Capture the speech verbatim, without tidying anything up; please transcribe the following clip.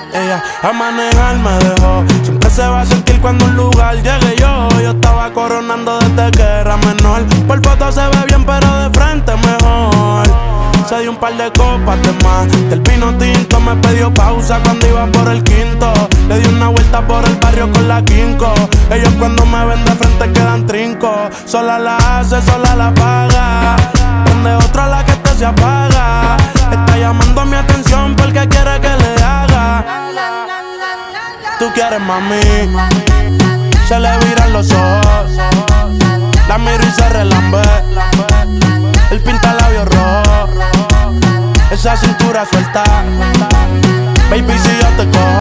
Ella a manejar me dejó. Siempre se va a sentir cuando un lugar llegue yo. Yo estaba coronando desde que era menor. Por foto se ve bien pero de frente mejor. Se dio un par de copas de más. Del vino tinto me pidió pausa cuando iba por el quinto. Le di una vuelta por el barrio con la quinco. Ellos cuando me ven de frente quedan trinco. Sola la hace, sola la paga. Donde otra la que este se apaga. Está llamando mi atención porque quiere que le haga. Tú quieres, mami. Se le viran los ojos. La miro y se relambe. El pinta labios rojo. Esa cintura suelta. Baby, si yo te cojo.